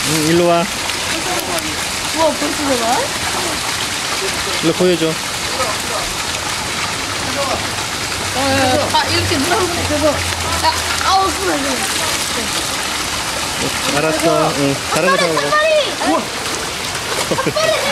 응, 일로 와. 우와, 벌써 들어가? 일로 보여줘. 아, 이렇게 물어보네. 그거. 야, 아우, 숨어. 알았어. 응, 다른 거 한 잡아봐. 마리! 한 마리!